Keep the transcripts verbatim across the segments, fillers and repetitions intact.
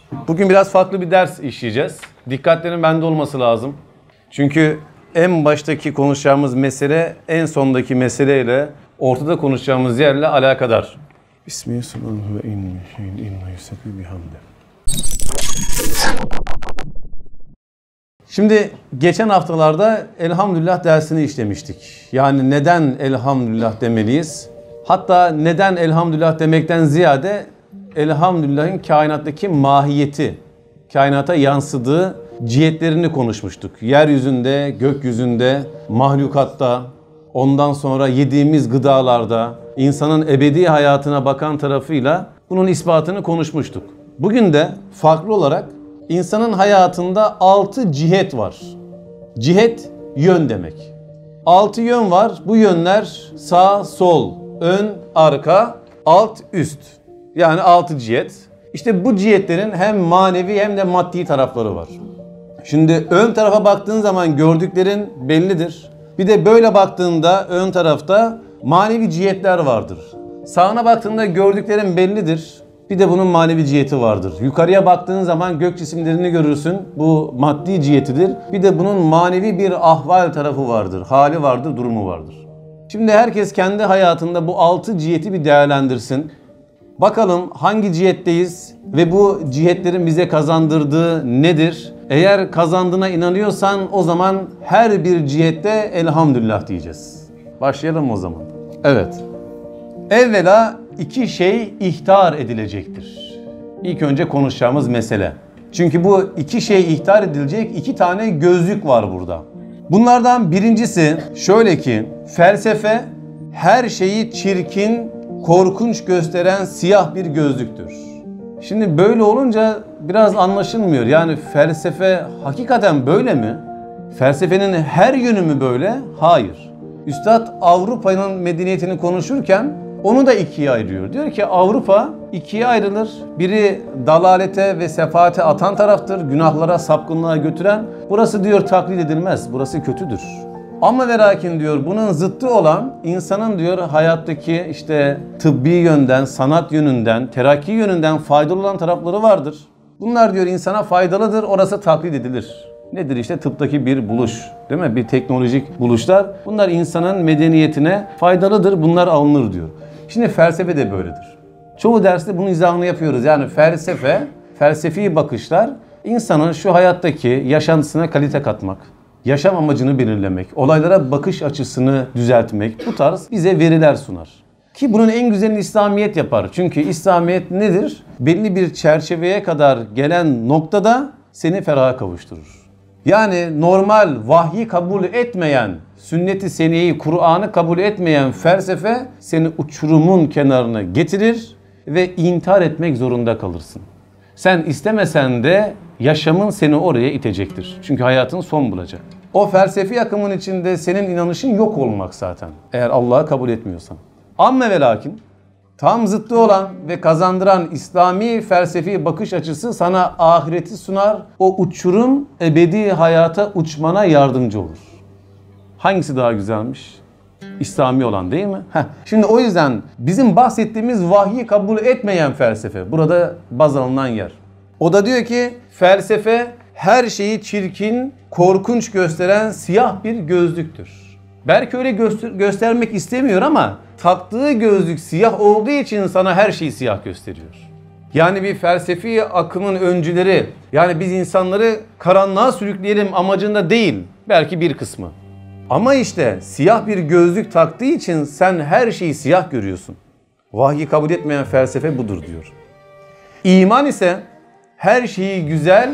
Bugün biraz farklı bir ders işleyeceğiz. Dikkatlerin bende olması lazım. Çünkü en baştaki konuşacağımız mesele en sondaki meseleyle ortada konuşacağımız yerle alakadar. Bismillahirrahmanirrahim ve inne şeyin inne yusabbihu bihamdi. Şimdi geçen haftalarda elhamdülillah dersini işlemiştik. Yani neden elhamdülillah demeliyiz? Hatta neden elhamdülillah demekten ziyade elhamdülillah'ın kainattaki mahiyeti, kainata yansıdığı cihetlerini konuşmuştuk. Yeryüzünde, gökyüzünde, mahlukatta, ondan sonra yediğimiz gıdalarda, insanın ebedi hayatına bakan tarafıyla bunun ispatını konuşmuştuk. Bugün de farklı olarak insanın hayatında altı cihet var. Cihet yön demek. Altı yön var. Bu yönler sağ, sol, ön, arka, alt, üst. Yani altı cihet. İşte bu cihetlerin hem manevi hem de maddi tarafları var. Şimdi ön tarafa baktığın zaman gördüklerin bellidir. Bir de böyle baktığında ön tarafta manevi cihetler vardır. Sağına baktığında gördüklerin bellidir. Bir de bunun manevi ciheti vardır. Yukarıya baktığın zaman gök cisimlerini görürsün. Bu maddi cihetidir. Bir de bunun manevi bir ahval tarafı vardır. Hali vardır, durumu vardır. Şimdi herkes kendi hayatında bu altı ciheti bir değerlendirsin. Bakalım hangi cihetteyiz ve bu cihetlerin bize kazandırdığı nedir? Eğer kazandığına inanıyorsan o zaman her bir cihette elhamdülillah diyeceğiz. Başlayalım o zaman. Evet. Evvela iki şey ihtar edilecektir. İlk önce konuşacağımız mesele. Çünkü bu iki şey ihtar edilecek iki tane gözlük var burada. Bunlardan birincisi şöyle ki felsefe her şeyi çirkin, korkunç gösteren siyah bir gözlüktür. Şimdi böyle olunca biraz anlaşılmıyor. Yani felsefe hakikaten böyle mi? Felsefenin her yönü mü böyle? Hayır. Üstad Avrupa'nın medeniyetini konuşurken onu da ikiye ayırıyor. Diyor ki Avrupa ikiye ayrılır. Biri dalalete ve sefaate atan taraftır. Günahlara, sapkınlığa götüren. Burası diyor taklit edilmez. Burası kötüdür. Ama ve lakin diyor bunun zıttı olan insanın diyor hayattaki işte tıbbi yönden, sanat yönünden, terakki yönünden faydalı olan tarafları vardır. Bunlar diyor insana faydalıdır. Orası taklit edilir. Nedir işte tıptaki bir buluş, değil mi? Bir teknolojik buluşlar. Bunlar insanın medeniyetine faydalıdır. Bunlar alınır diyor. Şimdi felsefe de böyledir. Çoğu derste bunun izahını yapıyoruz. Yani felsefe, felsefi bakışlar insanın şu hayattaki yaşantısına kalite katmak, yaşam amacını belirlemek, olaylara bakış açısını düzeltmek, bu tarz bize veriler sunar. Ki bunun en güzelini İslamiyet yapar. Çünkü İslamiyet nedir? Belli bir çerçeveye kadar gelen noktada seni feraha kavuşturur. Yani normal vahyi kabul etmeyen, sünnet-i seniyeyi, Kur'an'ı kabul etmeyen felsefe seni uçurumun kenarına getirir ve intihar etmek zorunda kalırsın. Sen istemesen de yaşamın seni oraya itecektir. Çünkü hayatın son bulacak. O felsefi akımın içinde senin inanışın yok olmak zaten. Eğer Allah'ı kabul etmiyorsan. Amma ve lakin tam zıttı olan ve kazandıran İslami felsefi bakış açısı sana ahireti sunar. O uçurum ebedi hayata uçmana yardımcı olur. Hangisi daha güzelmiş? İslami olan değil mi? Heh. Şimdi o yüzden bizim bahsettiğimiz vahyi kabul etmeyen felsefe burada baz alınan yer. O da diyor ki felsefe her şeyi çirkin, korkunç gösteren siyah bir gözlüktür. Belki öyle göster- göstermek istemiyor ama taktığı gözlük siyah olduğu için sana her şeyi siyah gösteriyor. Yani bir felsefi akımın öncüleri, yani biz insanları karanlığa sürükleyelim amacında değil, belki bir kısmı. Ama işte siyah bir gözlük taktığı için sen her şeyi siyah görüyorsun. Vahyi kabul etmeyen felsefe budur diyor. İman ise her şeyi güzel,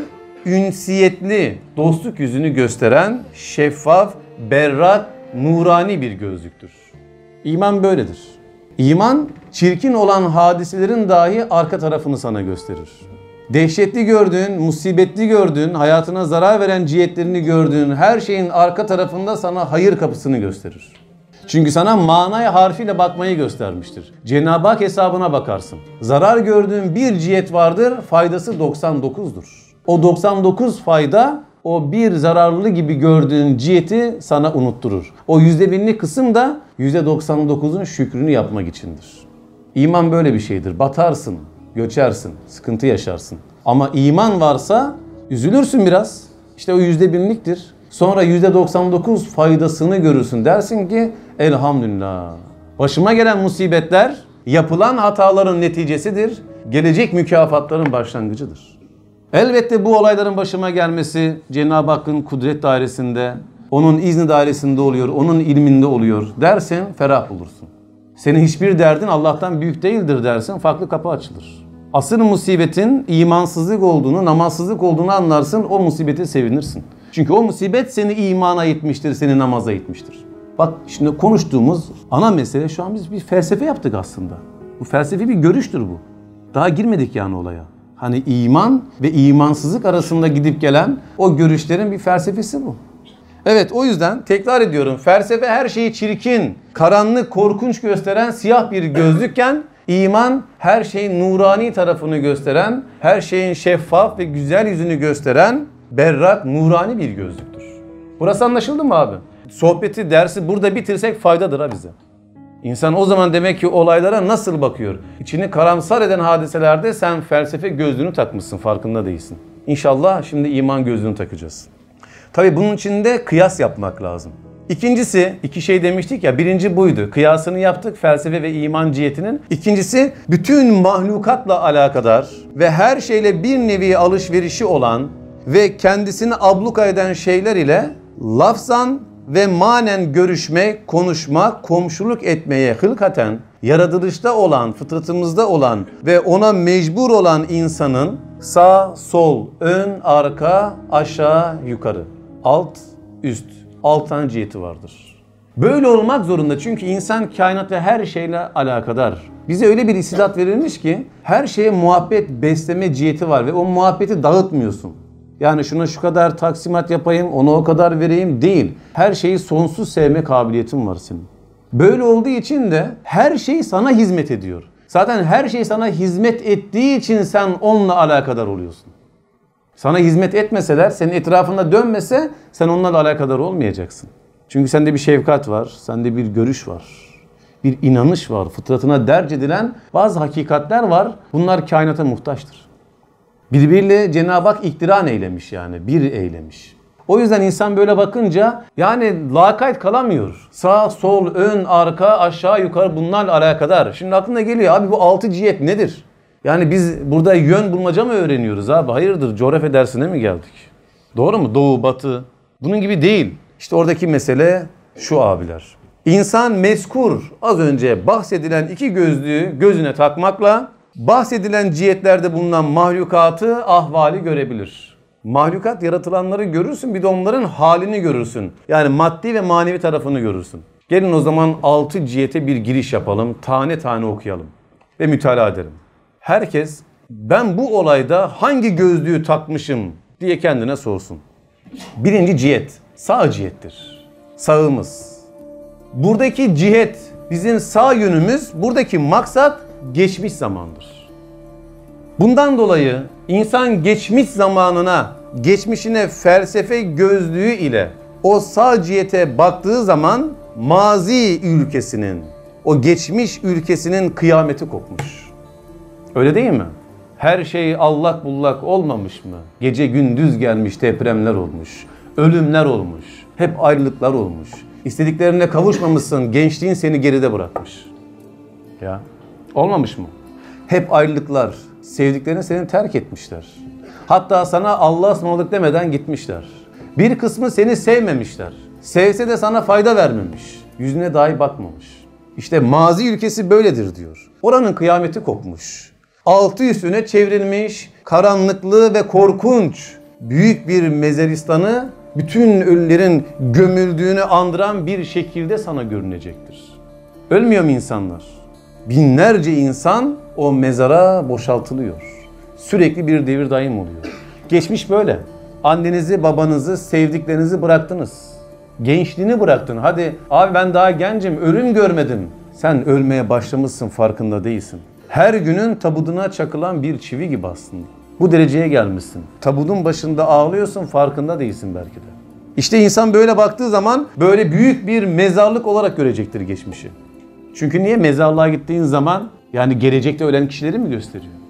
ünsiyetli, dostluk yüzünü gösteren şeffaf, berrak, nurani bir gözlüktür. İman böyledir. İman çirkin olan hadiselerin dahi arka tarafını sana gösterir. Dehşetli gördüğün, musibetli gördüğün, hayatına zarar veren cihetlerini gördüğün her şeyin arka tarafında sana hayır kapısını gösterir. Çünkü sana manaya harfiyle bakmayı göstermiştir. Cenab-ı Hak hesabına bakarsın. Zarar gördüğün bir cihet vardır, faydası doksan dokuzdur. O doksan dokuz fayda o bir zararlı gibi gördüğün ciheti sana unutturur. O yüzde birlik kısım da yüzde doksan dokuzun şükrünü yapmak içindir. İman böyle bir şeydir. Batarsın. göçersin, sıkıntı yaşarsın. Ama iman varsa üzülürsün biraz. İşte o yüzde birliktir. Sonra yüzde doksan dokuz faydasını görürsün. Dersin ki elhamdülillah. Başıma gelen musibetler yapılan hataların neticesidir. Gelecek mükafatların başlangıcıdır. Elbette bu olayların başıma gelmesi Cenab-ı Hakk'ın kudret dairesinde, onun izni dairesinde oluyor, onun ilminde oluyor dersen ferah bulursun. Senin hiçbir derdin Allah'tan büyük değildir dersin, farklı kapı açılır. Asıl musibetin imansızlık olduğunu, namazsızlık olduğunu anlarsın, o musibete sevinirsin. Çünkü o musibet seni imana itmiştir, seni namaza itmiştir. Bak şimdi konuştuğumuz ana mesele, şu an biz bir felsefe yaptık aslında. Bu felsefi bir görüştür bu. Daha girmedik yani olaya. Hani iman ve imansızlık arasında gidip gelen o görüşlerin bir felsefesi bu. Evet, o yüzden tekrar ediyorum, felsefe her şeyi çirkin, karanlık, korkunç gösteren siyah bir gözlükken iman her şeyin nurani tarafını gösteren, her şeyin şeffaf ve güzel yüzünü gösteren berrak, nurani bir gözlüktür. Burası anlaşıldı mı abi? Sohbeti, dersi burada bitirsek faydadır ha bize. İnsan o zaman demek ki olaylara nasıl bakıyor? İçini karamsar eden hadiselerde sen felsefe gözlüğünü takmışsın, farkında değilsin. İnşallah şimdi iman gözlüğünü takacağız. Tabii bunun için de kıyas yapmak lazım. İkincisi, iki şey demiştik ya, birinci buydu. Kıyasını yaptık felsefe ve iman cihetinin. İkincisi, bütün mahlukatla alakadar ve her şeyle bir nevi alışverişi olan ve kendisini abluka eden şeyler ile lafzan ve manen görüşme, konuşma, komşuluk etmeye hılkaten yaratılışta olan, fıtratımızda olan ve ona mecbur olan insanın sağ, sol, ön, arka, aşağı, yukarı, alt, üst, altı tane ciheti vardır. Böyle olmak zorunda çünkü insan kainat ve her şeyle alakadar. Bize öyle bir istidat verilmiş ki her şeye muhabbet besleme ciheti var ve o muhabbeti dağıtmıyorsun. Yani şuna şu kadar taksimat yapayım, ona o kadar vereyim değil. Her şeyi sonsuz sevme kabiliyetin var senin. Böyle olduğu için de her şey sana hizmet ediyor. Zaten her şey sana hizmet ettiği için sen onunla alakadar oluyorsun. Sana hizmet etmeseler, senin etrafında dönmese sen onlarla alakadar olmayacaksın. Çünkü sende bir şefkat var, sende bir görüş var. Bir inanış var, fıtratına derc edilen bazı hakikatler var. Bunlar kainata muhtaçtır. Birbiriyle Cenab-ı Hak iktiran eylemiş yani, bir eylemiş. O yüzden insan böyle bakınca yani lakayt kalamıyor. Sağ, sol, ön, arka, aşağı, yukarı bunlarla alakadar. Şimdi aklına geliyor abi bu altı cihet nedir? Yani biz burada yön bulmaca mı öğreniyoruz abi? Hayırdır, coğrafya dersine mi geldik? Doğru mu? Doğu, batı. Bunun gibi değil. İşte oradaki mesele şu abiler. İnsan meskur, az önce bahsedilen iki gözlüğü gözüne takmakla bahsedilen cihetlerde bulunan mahlukatı, ahvali görebilir. Mahlukat, yaratılanları görürsün, bir de onların halini görürsün. Yani maddi ve manevi tarafını görürsün. Gelin o zaman altı cihete bir giriş yapalım, tane tane okuyalım ve mütalaa edelim. Herkes ben bu olayda hangi gözlüğü takmışım diye kendine sorsun. Birinci cihet, sağ cihettir. Sağımız. Buradaki cihet, bizim sağ yönümüz, buradaki maksat geçmiş zamandır. Bundan dolayı insan geçmiş zamanına, geçmişine felsefe gözlüğü ile o sağ cihete baktığı zaman mazi ülkesinin, o geçmiş ülkesinin kıyameti kopmuş. Öyle değil mi? Her şey allak bullak olmamış mı? Gece gündüz gelmiş, depremler olmuş, ölümler olmuş, hep ayrılıklar olmuş. İstediklerine kavuşmamışsın, gençliğin seni geride bırakmış. Ya, olmamış mı? Hep ayrılıklar, sevdiklerini seni terk etmişler. Hatta sana Allah'a ısmarladık demeden gitmişler. Bir kısmı seni sevmemişler. Sevse de sana fayda vermemiş. Yüzüne dahi bakmamış. İşte mazi ülkesi böyledir diyor. Oranın kıyameti kopmuş. Altı üstüne çevrilmiş, karanlıklı ve korkunç büyük bir mezaristanı bütün ölülerin gömüldüğünü andıran bir şekilde sana görünecektir. Ölmüyor mu insanlar? Binlerce insan o mezara boşaltılıyor. Sürekli bir devir daim oluyor. Geçmiş böyle. Annenizi, babanızı, sevdiklerinizi bıraktınız. Gençliğini bıraktın. Hadi abi ben daha gencim, ölüm görmedim. Sen ölmeye başlamışsın, farkında değilsin. Her günün tabutuna çakılan bir çivi gibi aslında. Bu dereceye gelmişsin. Tabutun başında ağlıyorsun, farkında değilsin belki de. İşte insan böyle baktığı zaman böyle büyük bir mezarlık olarak görecektir geçmişi. Çünkü niye? Mezarlığa gittiğin zaman yani gelecekte ölen kişileri mi gösteriyor?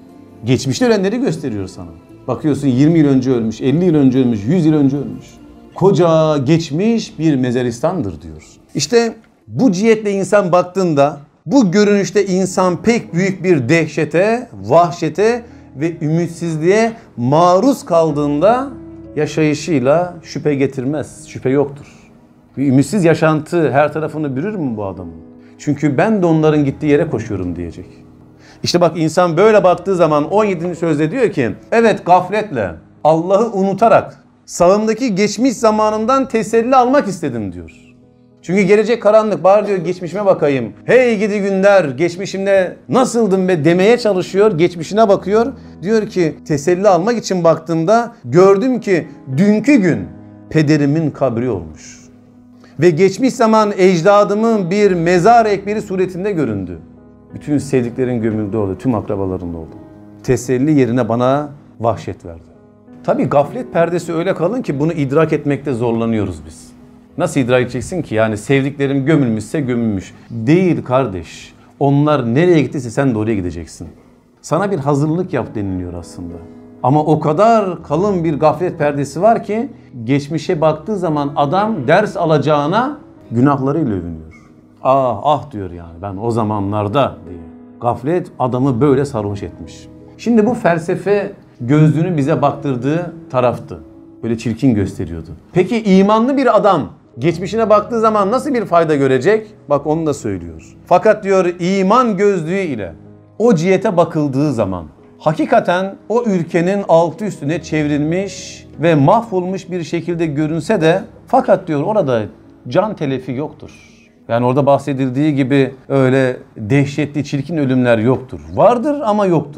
Geçmişte ölenleri gösteriyor sana. Bakıyorsun yirmi yıl önce ölmüş, elli yıl önce ölmüş, yüz yıl önce ölmüş. Koca geçmiş bir mezaristandır diyor. İşte bu cihetle insan baktığında bu görünüşte insan pek büyük bir dehşete, vahşete ve ümitsizliğe maruz kaldığında yaşayışıyla şüphe getirmez. Şüphe yoktur. Bir ümitsiz yaşantı her tarafını bürür mü bu adamın? Çünkü ben de onların gittiği yere koşuyorum diyecek. İşte bak insan böyle baktığı zaman on yedinci sözde diyor ki evet gafletle Allah'ı unutarak sağımdaki geçmiş zamanından teselli almak istedim diyor. Çünkü gelecek karanlık, bari diyor geçmişime bakayım. Hey gidi günler, geçmişimde nasıldım be demeye çalışıyor. Geçmişine bakıyor. Diyor ki teselli almak için baktığımda gördüm ki dünkü gün pederimin kabri olmuş. Ve geçmiş zaman ecdadımın bir mezar ekberi suretinde göründü. Bütün sevdiklerin gömüldü orada, tüm akrabaların oldu. Teselli yerine bana vahşet verdi. Tabii gaflet perdesi öyle kalın ki bunu idrak etmekte zorlanıyoruz biz. Nasıl idrak edeceksin ki? Yani sevdiklerim gömülmüşse gömülmüş. Değil kardeş. Onlar nereye gittiyse sen de oraya gideceksin. Sana bir hazırlık yap deniliyor aslında. Ama o kadar kalın bir gaflet perdesi var ki geçmişe baktığı zaman adam ders alacağına günahlarıyla övünüyor. Ah ah diyor yani ben o zamanlarda diye. Gaflet adamı böyle sarhoş etmiş. Şimdi bu felsefe gözlüğünü bize baktırdığı taraftı. Böyle çirkin gösteriyordu. Peki imanlı bir adam geçmişine baktığı zaman nasıl bir fayda görecek? Bak onu da söylüyor. Fakat diyor iman gözlüğü ile o cihete bakıldığı zaman hakikaten o ülkenin altı üstüne çevrilmiş ve mahvolmuş bir şekilde görünse de fakat diyor orada can telefi yoktur. Yani orada bahsedildiği gibi öyle dehşetli çirkin ölümler yoktur. Vardır ama yoktur.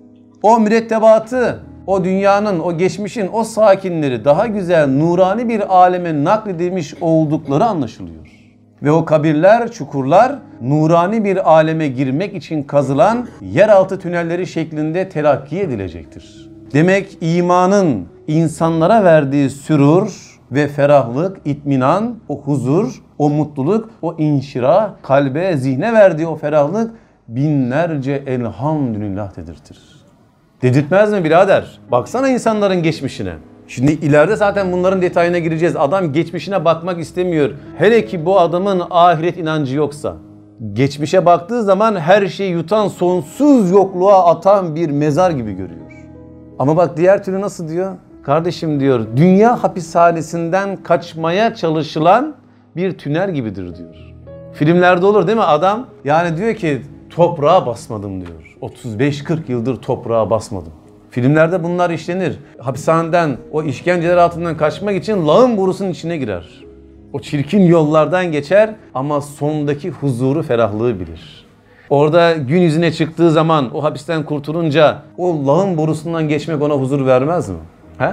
O mürettebatı, o dünyanın, o geçmişin, o sakinleri daha güzel, nurani bir aleme nakledilmiş oldukları anlaşılıyor. Ve o kabirler, çukurlar, nurani bir aleme girmek için kazılan yeraltı tünelleri şeklinde telakki edilecektir. Demek imanın insanlara verdiği sürur ve ferahlık, itminan, o huzur, o mutluluk, o inşirah, kalbe, zihne verdiği o ferahlık binlerce elhamdülillah dedirtir. Dedirtmez mi birader? Baksana insanların geçmişine. Şimdi ileride zaten bunların detayına gireceğiz. Adam geçmişine bakmak istemiyor. Hele ki bu adamın ahiret inancı yoksa. Geçmişe baktığı zaman her şeyi yutan, sonsuz yokluğa atan bir mezar gibi görüyor. Ama bak diğer türlü nasıl diyor? Kardeşim diyor, dünya hapishanesinden kaçmaya çalışılan bir tünel gibidir diyor. Filmlerde olur değil mi adam? Yani diyor ki toprağa basmadım diyor. otuz beş kırk yıldır toprağa basmadım. Filmlerde bunlar işlenir. Hapishaneden, o işkenceler altından kaçmak için lağım borusunun içine girer. O çirkin yollardan geçer ama sondaki huzuru, ferahlığı bilir. Orada gün yüzüne çıktığı zaman, o hapisten kurtulunca o lağım borusundan geçmek ona huzur vermez mi? He?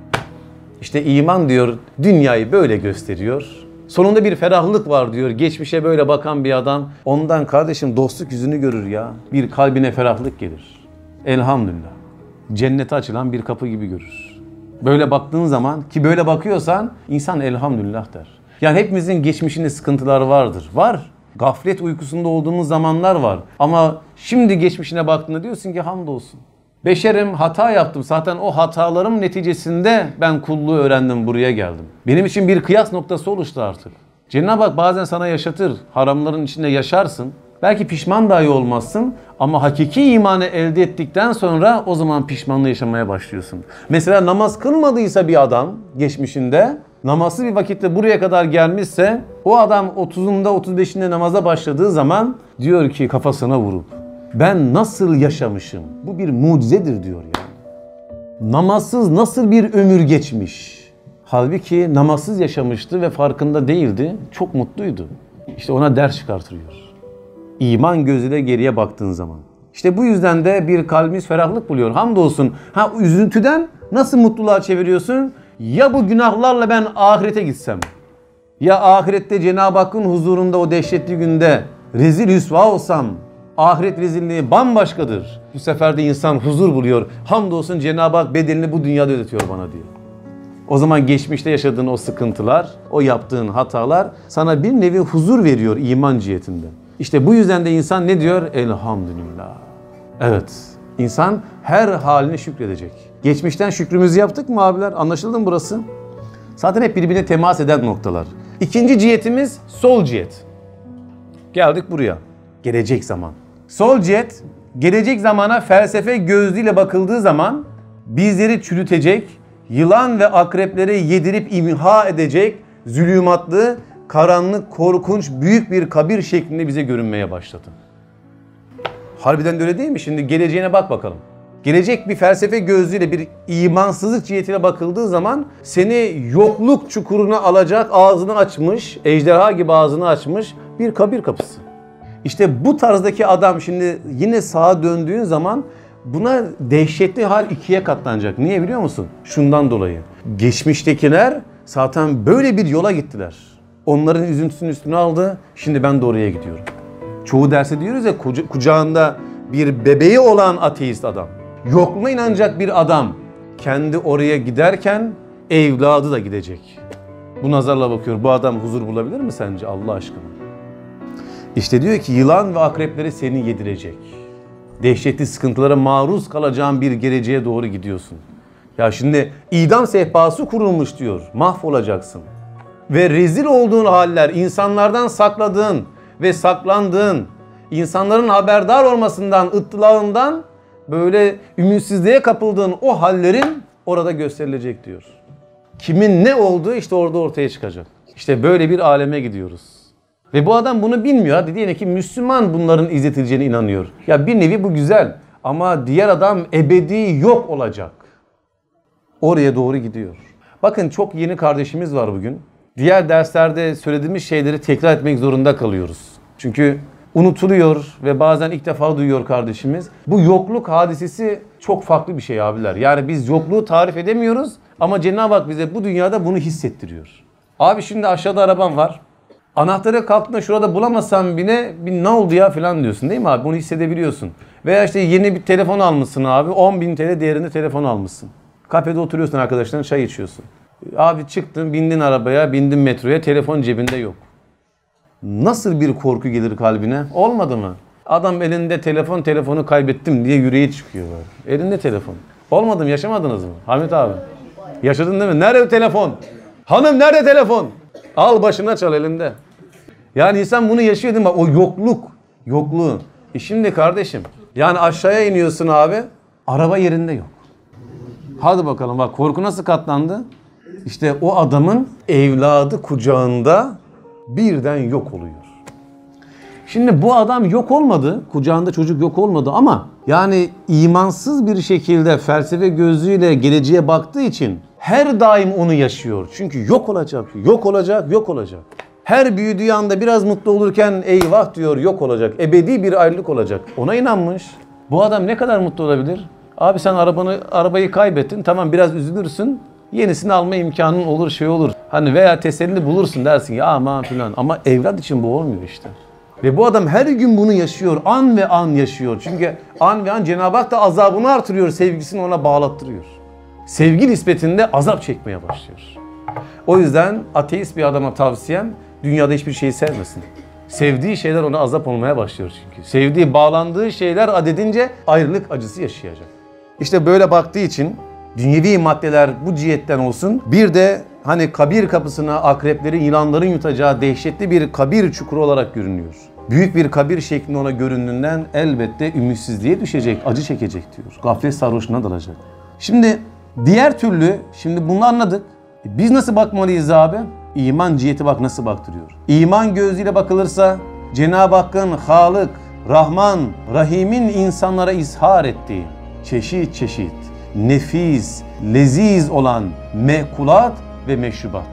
İşte iman diyor, dünyayı böyle gösteriyor. Sonunda bir ferahlık var diyor. Geçmişe böyle bakan bir adam, ondan kardeşim dostluk yüzünü görür ya. Bir kalbine ferahlık gelir. Elhamdülillah. Cennete açılan bir kapı gibi görür. Böyle baktığın zaman, ki böyle bakıyorsan insan elhamdülillah der. Yani hepimizin geçmişinde sıkıntılar vardır. Var. Gaflet uykusunda olduğumuz zamanlar var. Ama şimdi geçmişine baktığında diyorsun ki hamdolsun. Beşerim, hata yaptım. Zaten o hatalarım neticesinde ben kulluğu öğrendim, buraya geldim. Benim için bir kıyas noktası oluştu artık. Cenab-ı Hak bazen sana yaşatır. Haramların içinde yaşarsın. Belki pişman dahi olmazsın ama hakiki imanı elde ettikten sonra o zaman pişmanlığı yaşamaya başlıyorsun. Mesela namaz kılmadıysa bir adam geçmişinde, namazsız bir vakitte buraya kadar gelmişse o adam otuzunda otuz beşinde namaza başladığı zaman diyor ki kafasına vurup ben nasıl yaşamışım? Bu bir mucizedir diyor yani. Namazsız nasıl bir ömür geçmiş? Halbuki namazsız yaşamıştı ve farkında değildi. Çok mutluydu. İşte ona ders çıkartıyor. İman gözüyle geriye baktığın zaman. İşte bu yüzden de bir kalbimiz ferahlık buluyor. Hamdolsun. Ha üzüntüden nasıl mutluluğa çeviriyorsun? Ya bu günahlarla ben ahirete gitsem? Ya ahirette Cenab-ı Hakk'ın huzurunda o dehşetli günde rezil hüsva olsam? Ahiret rezilliği bambaşkadır. Bu sefer de insan huzur buluyor. Hamdolsun Cenab-ı Hak bedelini bu dünyada ödetiyor bana diyor. O zaman geçmişte yaşadığın o sıkıntılar, o yaptığın hatalar sana bir nevi huzur veriyor iman cihetinde. İşte bu yüzden de insan ne diyor? Elhamdülillah. Evet, İnsan her haline şükredecek. Geçmişten şükrümüzü yaptık mı abiler? Anlaşıldı mı burası? Zaten hep birbirine temas eden noktalar. İkinci cihetimiz sol cihet. Geldik buraya. Gelecek zaman. Sol cihet, gelecek zamana felsefe gözlüğüyle bakıldığı zaman bizleri çürütecek, yılan ve akrepleri yedirip imha edecek zulümatlı, karanlık, korkunç, büyük bir kabir şeklinde bize görünmeye başladı. Harbiden de öyle değil mi? Şimdi geleceğine bak bakalım. Gelecek bir felsefe gözlüğüyle, bir imansızlık cihetiyle bakıldığı zaman seni yokluk çukuruna alacak, ağzını açmış, ejderha gibi ağzını açmış bir kabir kapısı. İşte bu tarzdaki adam şimdi yine sağa döndüğün zaman buna dehşetli hal ikiye katlanacak. Niye biliyor musun? Şundan dolayı. Geçmiştekiler zaten böyle bir yola gittiler. Onların üzüntüsünün üstüne aldı. Şimdi ben de oraya gidiyorum. Çoğu derse diyoruz ya, kucağında bir bebeği olan ateist adam. Yokluğuna inanacak bir adam. Kendi oraya giderken evladı da gidecek. Bu nazarla bakıyor. Bu adam huzur bulabilir mi sence Allah aşkına? İşte diyor ki yılan ve akrepleri seni yedirecek. Dehşetli sıkıntılara maruz kalacağın bir geleceğe doğru gidiyorsun. Ya şimdi idam sehpası kurulmuş diyor. Mahvolacaksın. Ve rezil olduğun haller, insanlardan sakladığın ve saklandığın, insanların haberdar olmasından, ıttılağından böyle ümitsizliğe kapıldığın o hallerin orada gösterilecek diyor. Kimin ne olduğu işte orada ortaya çıkacak. İşte böyle bir aleme gidiyoruz. Ve bu adam bunu bilmiyor. Hadi diyelim ki Müslüman bunların izletileceğine inanıyor. Ya bir nevi bu güzel ama diğer adam ebedi yok olacak. Oraya doğru gidiyor. Bakın çok yeni kardeşimiz var bugün. Diğer derslerde söylediğimiz şeyleri tekrar etmek zorunda kalıyoruz. Çünkü unutuluyor ve bazen ilk defa duyuyor kardeşimiz. Bu yokluk hadisesi çok farklı bir şey abiler. Yani biz yokluğu tarif edemiyoruz ama Cenab-ı Hak bize bu dünyada bunu hissettiriyor. Abi şimdi aşağıda arabam var. Anahtarı kalktığında şurada bulamazsam bile bir ne oldu ya falan diyorsun değil mi abi? Bunu hissedebiliyorsun. Veya işte yeni bir telefon almışsın abi. on bin T L değerinde telefon almışsın. Kafede oturuyorsun, arkadaşlarına çay içiyorsun. Abi çıktın, bindin arabaya, bindin metroya, telefon cebinde yok. Nasıl bir korku gelir kalbine? Olmadı mı? Adam elinde telefon, telefonu kaybettim diye yüreği çıkıyor böyle. Elinde telefon. Olmadı mı? Yaşamadınız mı? Hamit abi. Yaşadın değil mi? Nerede telefon? Hanım nerede telefon? Al başına çal elinde. Yani insan bunu yaşıyor değil mi? O yokluk. Yokluğu. E şimdi kardeşim, yani aşağıya iniyorsun abi, araba yerinde yok. Hadi bakalım bak korku nasıl katlandı? İşte o adamın evladı kucağında birden yok oluyor. Şimdi bu adam yok olmadı, kucağında çocuk yok olmadı ama yani imansız bir şekilde felsefe gözüyle geleceğe baktığı için her daim onu yaşıyor. Çünkü yok olacak, yok olacak, yok olacak. Her büyüdüğü anda biraz mutlu olurken eyvah diyor yok olacak, ebedi bir ayrılık olacak. Ona inanmış. Bu adam ne kadar mutlu olabilir? Abi sen arabanı arabayı kaybettin, tamam biraz üzülürsün. Yenisini alma imkanın olur, şey olur. Hani veya teselli bulursun dersin ya aman filan. Ama evlat için bu olmuyor işte. Ve bu adam her gün bunu yaşıyor. An ve an yaşıyor. Çünkü an ve an Cenab-ı Hak da azabını artırıyor. Sevgisini ona bağlattırıyor. Sevgi nispetinde azap çekmeye başlıyor. O yüzden ateist bir adama tavsiyem dünyada hiçbir şeyi sevmesin. Sevdiği şeyler ona azap olmaya başlıyor çünkü. Sevdiği, bağlandığı şeyler adedince ayrılık acısı yaşayacak. İşte böyle baktığı için dünyevi maddeler bu cihetten olsun. Bir de hani kabir kapısına akreplerin, yılanların yutacağı dehşetli bir kabir çukuru olarak görünüyor. Büyük bir kabir şeklinde ona göründüğünden elbette ümitsizliğe düşecek, acı çekecek diyor. Gaflet sarhoşluğuna dalacak. Şimdi diğer türlü, şimdi bunu anladık. Biz nasıl bakmalıyız abi? İman ciheti bak nasıl baktırıyor. İman gözüyle bakılırsa Cenab-ı Hakk'ın Halık, Rahman, Rahim'in insanlara izhar ettiği çeşit çeşit nefis, leziz olan mekulat ve meşrubat.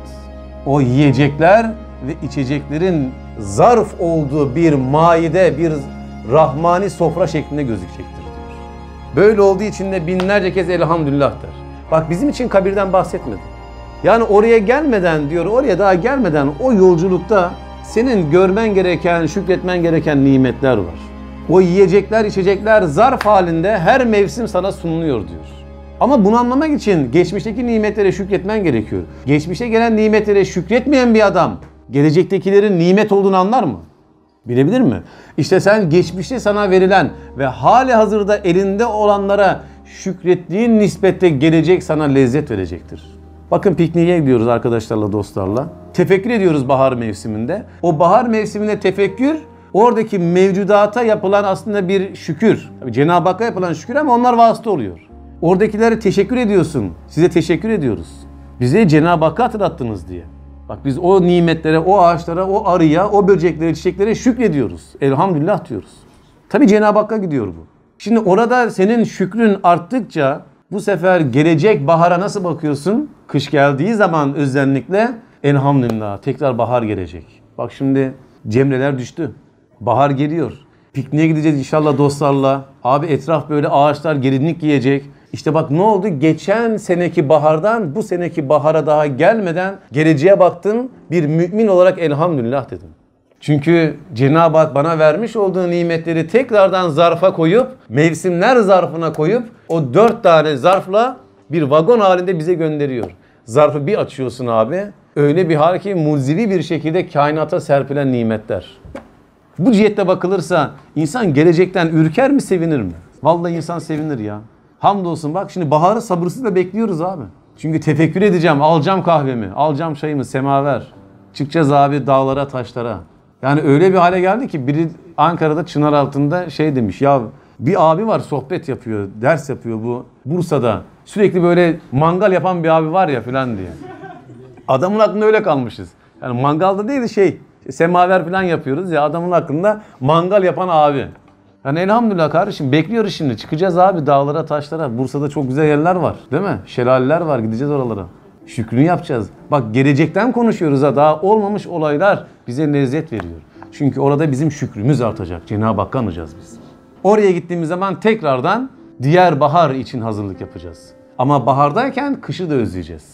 O yiyecekler ve içeceklerin zarf olduğu bir maide, bir rahmani sofra şeklinde gözükecektir diyor. Böyle olduğu için de binlerce kez elhamdülillah der. Bak bizim için kabirden bahsetmedi. Yani oraya gelmeden diyor, oraya daha gelmeden o yolculukta senin görmen gereken, şükretmen gereken nimetler var. O yiyecekler, içecekler zarf halinde her mevsim sana sunuluyor diyor. Ama bunu anlamak için geçmişteki nimetlere şükretmen gerekiyor. Geçmişte gelen nimetlere şükretmeyen bir adam gelecektekilerin nimet olduğunu anlar mı? Bilebilir mi? İşte sen geçmişte sana verilen ve hali hazırda elinde olanlara şükrettiğin nispette gelecek sana lezzet verecektir. Bakın pikniğe gidiyoruz arkadaşlarla, dostlarla. Tefekkür ediyoruz bahar mevsiminde. O bahar mevsiminde tefekkür, oradaki mevcudata yapılan aslında bir şükür. Tabii Cenab-ı Hakk'a yapılan şükür ama onlar vasıta oluyor. Oradakilere teşekkür ediyorsun. Size teşekkür ediyoruz. Bize Cenab-ı Hakk'ı hatırlattınız diye. Bak biz o nimetlere, o ağaçlara, o arıya, o böceklere, çiçeklere şükrediyoruz. Elhamdülillah diyoruz. Tabii Cenab-ı Hakk'a gidiyor bu. Şimdi orada senin şükrün arttıkça bu sefer gelecek bahara nasıl bakıyorsun? Kış geldiği zaman özellikle elhamdülillah tekrar bahar gelecek. Bak şimdi cemreler düştü. Bahar geliyor. Pikniğe gideceğiz inşallah dostlarla. Abi etraf böyle ağaçlar gelinlik giyecek. İşte bak ne oldu? Geçen seneki bahardan bu seneki bahara daha gelmeden geleceğe baktın. Bir mümin olarak elhamdülillah dedim. Çünkü Cenab-ı Hak bana vermiş olduğu nimetleri tekrardan zarfa koyup, mevsimler zarfına koyup o dört tane zarfla bir vagon halinde bize gönderiyor. Zarfı bir açıyorsun abi. Öyle bir hal ki mucizevi bir şekilde kainata serpilen nimetler. Bu cihette bakılırsa insan gelecekten ürker mi, sevinir mi? Vallahi insan sevinir ya. Hamdolsun bak şimdi baharı sabırsızla bekliyoruz abi. Çünkü tefekkür edeceğim, alacağım kahvemi, alacağım çayımı, semaver. Çıkacağız abi dağlara, taşlara. Yani öyle bir hale geldi ki biri Ankara'da çınar altında şey demiş. Ya bir abi var sohbet yapıyor, ders yapıyor bu Bursa'da. Sürekli böyle mangal yapan bir abi var ya filan diye. Adamın aklında öyle kalmışız. Yani mangalda değil de şey, semaver filan yapıyoruz ya, adamın aklında mangal yapan abi. Yani elhamdülillah kardeşim bekliyoruz şimdi. Çıkacağız abi dağlara, taşlara. Bursa'da çok güzel yerler var değil mi? Şelaleler var, gideceğiz oralara. Şükrünü yapacağız. Bak gelecekten konuşuyoruz ha. Daha olmamış olaylar bize lezzet veriyor. Çünkü orada bizim şükrümüz artacak. Cenab-ı Hakk'a anacağız biz. Oraya gittiğimiz zaman tekrardan diğer bahar için hazırlık yapacağız. Ama bahardayken kışı da özleyeceğiz.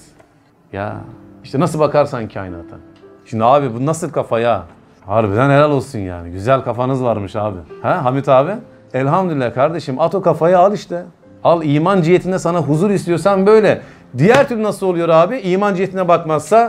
Ya işte nasıl bakarsan kainata. Şimdi abi bu nasıl kafa ya? Harbiden helal olsun yani. Güzel kafanız varmış abi. Ha Hamit abi? Elhamdülillah kardeşim at o kafayı al işte. Al iman cihetinde sana huzur istiyorsan böyle. Diğer türlü nasıl oluyor abi? İman cihetine bakmazsa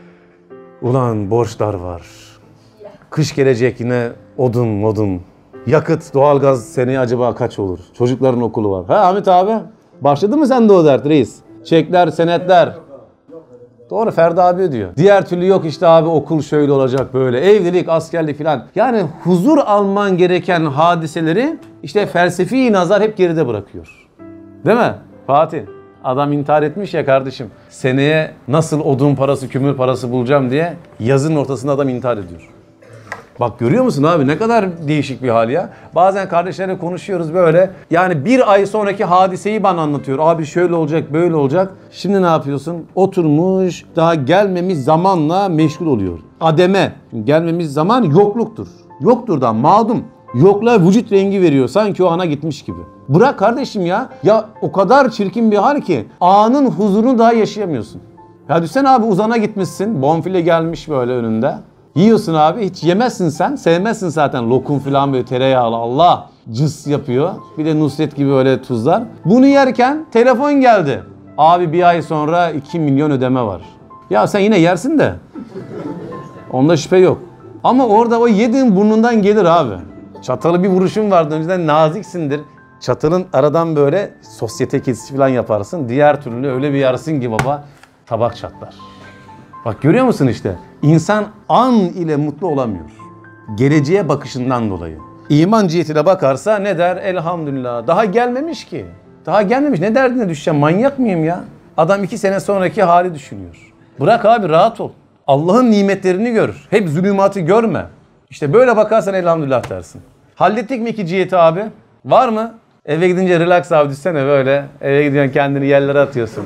ulan borçlar var. Kış gelecek yine odun modun. Yakıt, doğalgaz seneye acaba kaç olur? Çocukların okulu var. Ha Hamit abi? Başladı mı sen de o dert reis? Çekler, senetler. Doğru Ferdi abi ödüyor. Diğer türlü yok işte abi okul şöyle olacak böyle. Evlilik, askerlik filan. Yani huzur alman gereken hadiseleri işte felsefi nazar hep geride bırakıyor. Değil mi Fatih? Adam intihar etmiş ya kardeşim. Seneye nasıl odun parası, kömür parası bulacağım diye yazın ortasında adam intihar ediyor. Bak görüyor musun abi ne kadar değişik bir hal ya. Bazen kardeşlerle konuşuyoruz böyle. Yani bir ay sonraki hadiseyi bana anlatıyor. Abi şöyle olacak, böyle olacak. Şimdi ne yapıyorsun? Oturmuş, daha gelmemiş zamanla meşgul oluyor. Ademe, gelmemiş zaman yokluktur. Yoktur da mağdum. Yokluğa vücut rengi veriyor. Sanki o ana gitmiş gibi. Bırak kardeşim ya. Ya o kadar çirkin bir hal ki anın huzurunu daha yaşayamıyorsun. Ya düşsene abi uzana gitmişsin. Bonfile gelmiş böyle önünde. Yiyorsun abi hiç yemezsin sen. Sevmezsin zaten lokum falan böyle tereyağlı. Allah cıs yapıyor. Bir de Nusret gibi öyle tuzlar. Bunu yerken telefon geldi. Abi bir ay sonra iki milyon ödeme var. Ya sen yine yersin de. Onda şüphe yok. Ama orada o yediğin burnundan gelir abi. Çatalı bir vuruşun vardı önceden naziksindir. Çatalın aradan böyle sosyete kesisi falan yaparsın. Diğer türlü öyle bir yarsın ki baba tabak çatlar. Bak görüyor musun işte? İnsan an ile mutlu olamıyor. Geleceğe bakışından dolayı. İman cihetine bakarsa ne der? Elhamdülillah. Daha gelmemiş ki. Daha gelmemiş. Ne derdine düşeceğim? Manyak mıyım ya? Adam iki sene sonraki hali düşünüyor. Bırak abi rahat ol. Allah'ın nimetlerini gör. Hep zulümatı görme. İşte böyle bakarsan elhamdülillah dersin. Hallettik mi iki ciheti abi? Var mı? Eve gidince relax abi düşsene böyle. Eve gidiyorsun kendini yerlere atıyorsun.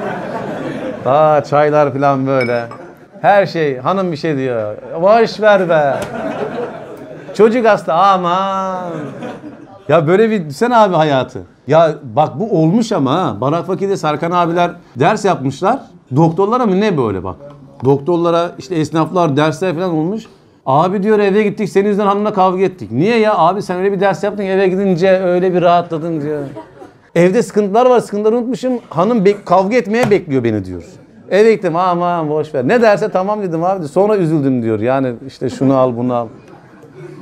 Aa çaylar falan böyle. Her şey hanım bir şey diyor. Boş ver be. Çocuk hasta aman. Ya böyle bir düşsene abi hayatı. Ya bak bu olmuş ama ha. Barak Fakir'de Serkan abiler ders yapmışlar. Doktorlara mı ne böyle bak. Doktorlara işte esnaflar dersler falan olmuş. Abi diyor eve gittik senin yüzünden hanımla kavga ettik. Niye ya abi sen öyle bir ders yaptın eve gidince öyle bir rahatladın diyor. Evde sıkıntılar var sıkıntıları unutmuşum. Hanım kavga etmeye bekliyor beni diyor. Eve gittim aman boş ver. Ne derse tamam dedim abi. Sonra üzüldüm diyor. Yani işte şunu al bunu al.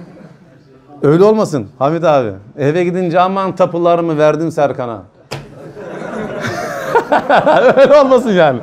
Öyle olmasın Hamit abi. Eve gidince aman tapularımı verdim Serkan'a. Öyle olmasın yani.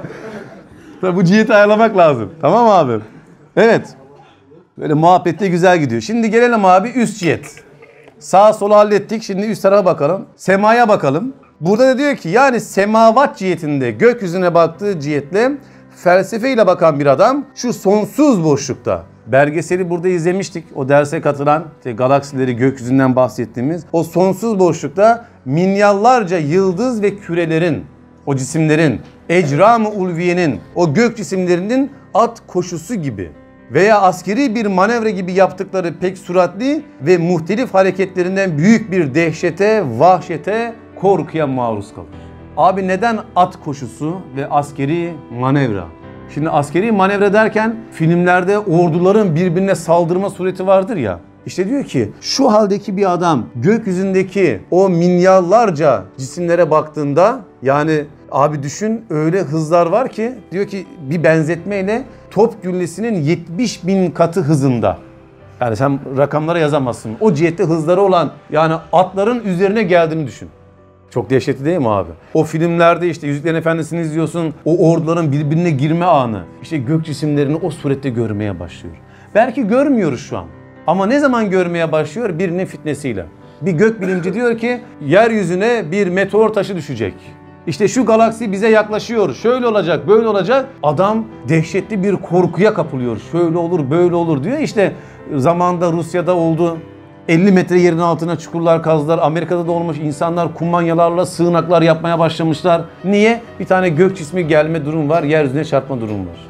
Bu ciheti ayarlamak lazım. Tamam abi. Evet. Böyle muhabbette güzel gidiyor. Şimdi gelelim abi üst cihet. Sağ solu hallettik. Şimdi üst tarafa bakalım. Semaya bakalım. Burada da diyor ki yani semavat cihetinde gökyüzüne baktığı cihetle felsefeyle bakan bir adam şu sonsuz boşlukta. Belgeseli burada izlemiştik. O derse katılan işte galaksileri gökyüzünden bahsettiğimiz o sonsuz boşlukta milyarlarca yıldız ve kürelerin, o cisimlerin, ecram-ı ulviyenin, o gök cisimlerinin at koşusu gibi veya askeri bir manevra gibi yaptıkları pek süratli ve muhtelif hareketlerinden büyük bir dehşete, vahşete, korkuya maruz kalır. Abi neden at koşusu ve askeri manevra? Şimdi askeri manevra derken filmlerde orduların birbirine saldırma sureti vardır ya. İşte diyor ki şu haldeki bir adam gökyüzündeki o milyarlarca cisimlere baktığında yani abi düşün öyle hızlar var ki diyor ki bir benzetmeyle top güllesinin yetmiş bin katı hızında. Yani sen rakamlara yazamazsın. O cihette hızları olan yani atların üzerine geldiğini düşün. Çok dehşetli değil mi abi? O filmlerde işte Yüzüklerin Efendisi'ni izliyorsun. O orduların birbirine girme anı. İşte gök cisimlerini o surette görmeye başlıyor. Belki görmüyoruz şu an. Ama ne zaman görmeye başlıyor? Birinin fitnesiyle. Bir gökbilimci diyor ki yeryüzüne bir meteor taşı düşecek. İşte şu galaksi bize yaklaşıyor. Şöyle olacak, böyle olacak. Adam dehşetli bir korkuya kapılıyor. Şöyle olur, böyle olur diyor. İşte zamanında Rusya'da oldu. elli metre yerin altına çukurlar kazdılar. Amerika'da da olmuş insanlar kumanyalarla sığınaklar yapmaya başlamışlar. Niye? Bir tane gök cismi gelme durum var, yeryüzüne çarpma durum var.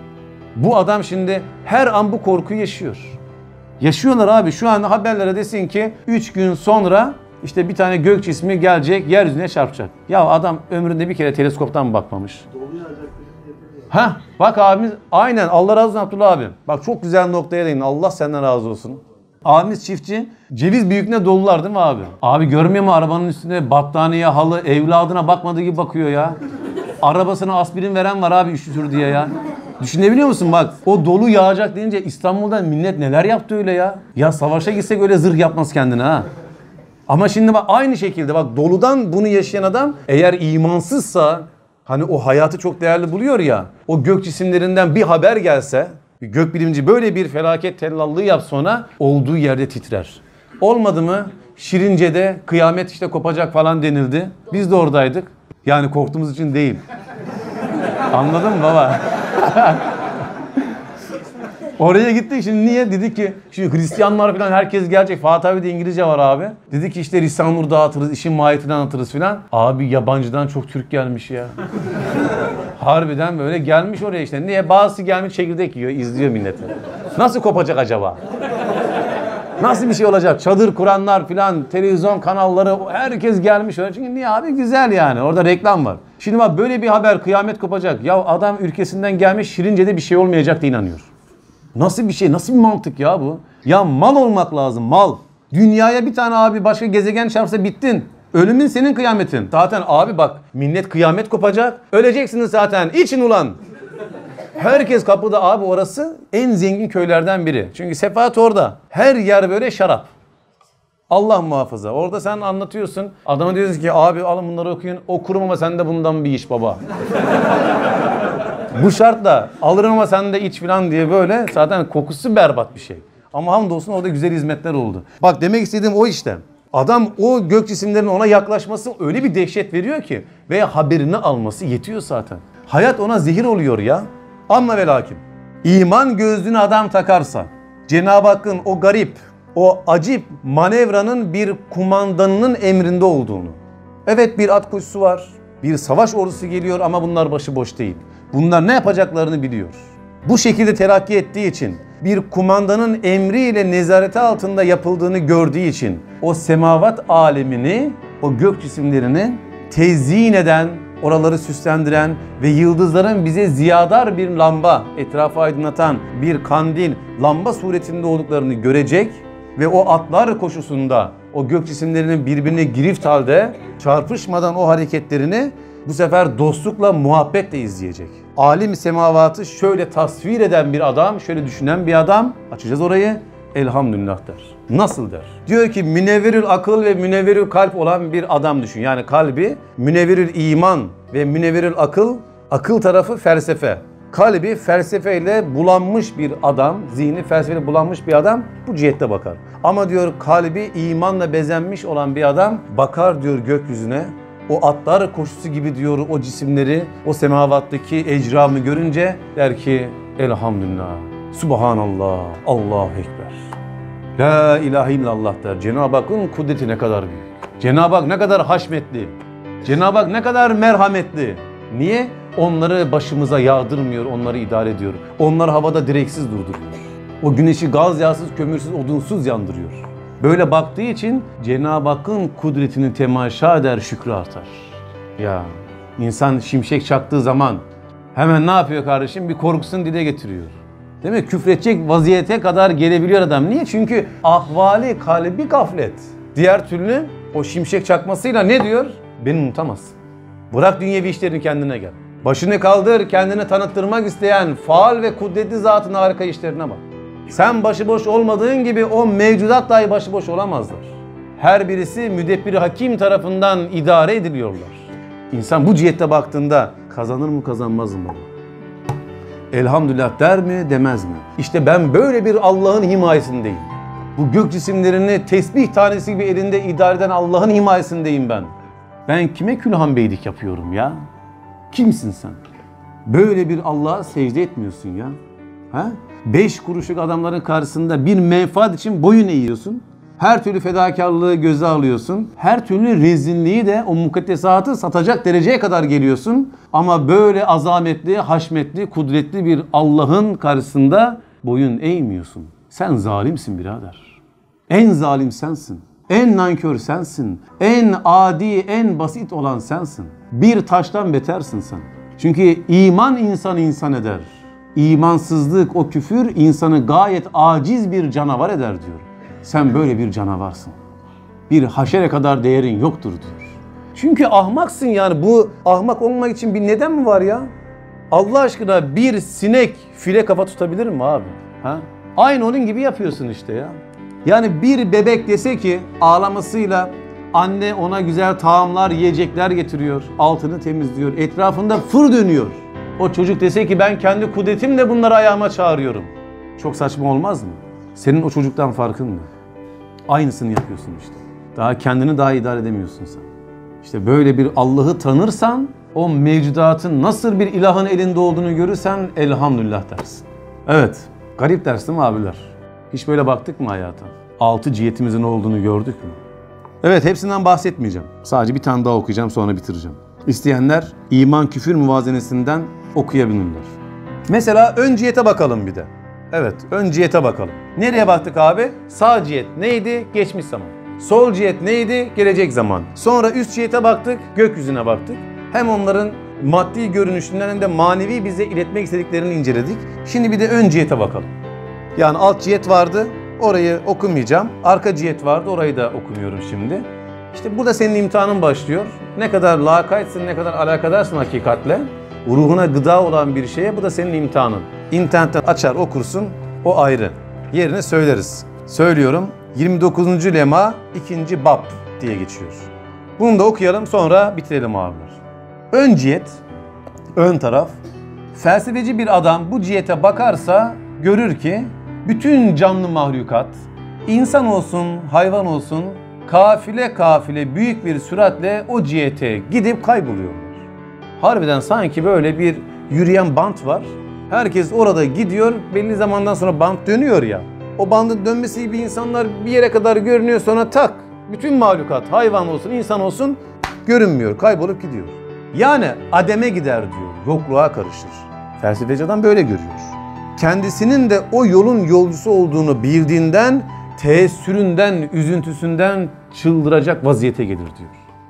Bu adam şimdi her an bu korkuyu yaşıyor. Yaşıyorlar abi. Şu an haberlere desin ki üç gün sonra işte bir tane gök cismi gelecek, yeryüzüne çarpacak. Ya adam ömründe bir kere teleskoptan bakmamış. Ha, bak abimiz aynen Allah razı olsun Abdullah abi. Bak çok güzel noktaya değindin. Allah senden razı olsun. Abimiz çiftçi. Ceviz büyüklüğüne dolular değil mi abi? Abi görmüyor mu arabanın üstünde battaniye, halı, evladına bakmadığı gibi bakıyor ya. Arabasına aspirin veren var abi üşütür diye ya. Düşünebiliyor musun bak o dolu yağacak deyince İstanbul'da millet neler yaptı öyle ya. Ya savaşa gitsek öyle zırh yapmaz kendine ha. Ama şimdi bak aynı şekilde bak doludan bunu yaşayan adam eğer imansızsa hani o hayatı çok değerli buluyor ya. O gök cisimlerinden bir haber gelse bir gökbilimci böyle bir felaket tellallığı yapsa ona olduğu yerde titrer. Olmadı mı Şirince'de kıyamet işte kopacak falan denildi. Biz de oradaydık. Yani korktuğumuz için değil. Anladın mı baba? Oraya gittik şimdi niye? Dedik ki şimdi Hristiyanlar falan herkes gelecek. Fatih abi de İngilizce var abi. Dedik ki işte Risale-i dağıtırız, işin mahiyetini anlatırız falan. Abi yabancıdan çok Türk gelmiş ya. Harbiden böyle gelmiş oraya işte. Niye? Bazısı gelmiş çekirdek yiyor, izliyor milleti. Nasıl kopacak acaba? Nasıl bir şey olacak? Çadır kuranlar falan, televizyon kanalları herkes gelmiş oraya. Çünkü niye abi? Güzel yani. Orada reklam var. Şimdi bak böyle bir haber kıyamet kopacak. Ya adam ülkesinden gelmiş Şirince'de bir şey olmayacak diye inanıyor. Nasıl bir şey? Nasıl bir mantık ya bu? Ya mal olmak lazım mal. Dünyaya bir tane abi başka gezegen çarpsa bittin. Ölümün senin kıyametin. Zaten abi bak millet kıyamet kopacak. Öleceksiniz zaten. İçin ulan. Herkes kapıda abi orası en zengin köylerden biri. Çünkü sefaat orada. Her yer böyle şarap. Allah muhafaza. Orada sen anlatıyorsun. Adama diyorsun ki abi alın bunları okuyun. Okurum ama sen de bundan bir iş baba. Bu şartla alırım ama sen de iç falan diye böyle zaten kokusu berbat bir şey. Ama hamdolsun orada güzel hizmetler oldu. Bak demek istediğim o işte. Adam o gök cisimlerinin ona yaklaşması öyle bir dehşet veriyor ki veya haberini alması yetiyor zaten. Hayat ona zehir oluyor ya. Amma ve lakin. İman gözlüğünü adam takarsa Cenab-ı Hakk'ın o garip, o acip manevranın bir kumandanının emrinde olduğunu. Evet bir at koşusu var. Bir savaş ordusu geliyor ama bunlar başıboş değil. Bunlar ne yapacaklarını biliyor. Bu şekilde terakki ettiği için, bir kumandanın emriyle nezareti altında yapıldığını gördüğü için o semavat alemini, o gök cisimlerini tezyin eden, oraları süslendiren ve yıldızların bize ziyadar bir lamba, etrafı aydınlatan bir kandil, lamba suretinde olduklarını görecek ve o atlar koşusunda o gök cisimlerinin birbirine girift halde çarpışmadan o hareketlerini bu sefer dostlukla, muhabbetle izleyecek. Alim semavatı şöyle tasvir eden bir adam, şöyle düşünen bir adam, açacağız orayı. elhamdülillah der. Nasıl der? Diyor ki münevverül akıl ve münevverül kalp olan bir adam düşün. Yani kalbi münevverül iman ve münevverül akıl, akıl tarafı felsefe. Kalbi felsefeyle bulanmış bir adam, zihni felsefeyle bulanmış bir adam bu cihette bakar. Ama diyor kalbi imanla bezenmiş olan bir adam bakar diyor gökyüzüne. O atlar koşusu gibi diyor o cisimleri, o semavattaki ecramı görünce der ki elhamdülillah, subhanallah, Allahu Ekber. La ilahe illallah der. Cenab-ı Hakk'ın kudreti ne kadar büyük. Cenab-ı Hak ne kadar haşmetli. Cenab-ı Hak ne kadar merhametli. Niye? Onları başımıza yağdırmıyor, onları idare ediyor. Onları havada direksiz durduruyor. O güneşi gaz yağsız, kömürsüz, odunsuz yandırıyor. Böyle baktığı için Cenab-ı Hakk'ın kudretini temaşa eder, şükrü artar. Ya insan şimşek çaktığı zaman hemen ne yapıyor kardeşim? Bir korkusunu dile getiriyor. Değil mi? Küfredecek vaziyete kadar gelebiliyor adam. Niye? Çünkü ahvali kalbi gaflet. Diğer türlü o şimşek çakmasıyla ne diyor? Beni unutamazsın. Bırak dünyevi işlerini, kendine gel. Başını kaldır, kendini tanıttırmak isteyen faal ve kudretli zatın harika işlerine bak. Sen başıboş olmadığın gibi o mevcudat dahi başıboş olamazlar. Her birisi müdebbir-i hakim tarafından idare ediliyorlar. İnsan bu cihette baktığında kazanır mı kazanmaz mı? Elhamdülillah der mi demez mi? İşte ben böyle bir Allah'ın himayesindeyim. Bu gök cisimlerini tesbih tanesi gibi elinde idare eden Allah'ın himayesindeyim ben. Ben kime külhan beylik yapıyorum ya? Kimsin sen? Böyle bir Allah'a secde etmiyorsun ya. Ha? Beş kuruşluk adamların karşısında bir menfaat için boyun eğiyorsun. Her türlü fedakarlığı göze alıyorsun. Her türlü rezilliği de o mukaddesatı satacak dereceye kadar geliyorsun. Ama böyle azametli, haşmetli, kudretli bir Allah'ın karşısında boyun eğmiyorsun. Sen zalimsin birader. En zalim sensin. En nankör sensin. En adi, en basit olan sensin. Bir taştan betersin sen. Çünkü iman insanı insan eder. İmansızlık, o küfür insanı gayet aciz bir canavar eder diyor. Sen böyle bir canavarsın. Bir haşere kadar değerin yoktur diyor. Çünkü ahmaksın yani. Bu ahmak olmak için bir neden mi var ya? Allah aşkına bir sinek file kafa tutabilir mi abi? Ha? Aynı onun gibi yapıyorsun işte ya. Yani bir bebek dese ki ağlamasıyla anne ona güzel taamlar, yiyecekler getiriyor. Altını temizliyor. Etrafında fır dönüyor. O çocuk dese ki ben kendi kudretimle bunları ayağıma çağırıyorum. Çok saçma olmaz mı? Senin o çocuktan farkın ne? Aynısını yapıyorsun işte. Daha kendini daha idare edemiyorsun sen. İşte böyle bir Allah'ı tanırsan, o mevcudatın nasıl bir ilahın elinde olduğunu görürsen elhamdülillah dersin. Evet, garip ders değil mi abiler? Hiç böyle baktık mı hayata? Altı cihetimizin olduğunu gördük mü? Evet, hepsinden bahsetmeyeceğim. Sadece bir tane daha okuyacağım, sonra bitireceğim. İsteyenler iman küfür muvazenesinden okuyabilirler. Mesela ön cihete bakalım bir de. Evet, ön cihete bakalım. Nereye baktık abi? Sağ cihet neydi? Geçmiş zaman. Sol cihet neydi? Gelecek zaman. Sonra üst cihete baktık, gökyüzüne baktık. Hem onların maddi görünüşünden hem de manevi bize iletmek istediklerini inceledik. Şimdi bir de ön cihete bakalım. Yani alt cihet vardı, orayı okumayacağım. Arka cihet vardı, orayı da okumuyorum şimdi. İşte burada senin imtihanın başlıyor. Ne kadar lakaytsın, ne kadar alakadarsın hakikatle. Ruhuna gıda olan bir şeye, bu da senin imtihanın. İnternetten açar okursun, o ayrı. Yerine söyleriz. Söylüyorum, yirmi dokuzuncu lema ikinci bab diye geçiyor. Bunu da okuyalım, sonra bitirelim abiler. Ön cihet, ön taraf. Felsefeci bir adam bu cihete bakarsa görür ki bütün canlı mahlukat, insan olsun, hayvan olsun, kafile kafile büyük bir süratle o cihete gidip kayboluyorlar. Harbiden sanki böyle bir yürüyen bant var. Herkes orada gidiyor, belli zamandan sonra bant dönüyor ya. O bandın dönmesi gibi insanlar bir yere kadar görünüyor, sonra tak, bütün mahlukat, hayvan olsun, insan olsun görünmüyor, kaybolup gidiyor. Yani ademe gider diyor, yokluğa karışır. Felsefeci adam böyle görüyor. Kendisinin de o yolun yolcusu olduğunu bildiğinden, teessüründen, üzüntüsünden çıldıracak vaziyete gelir diyor.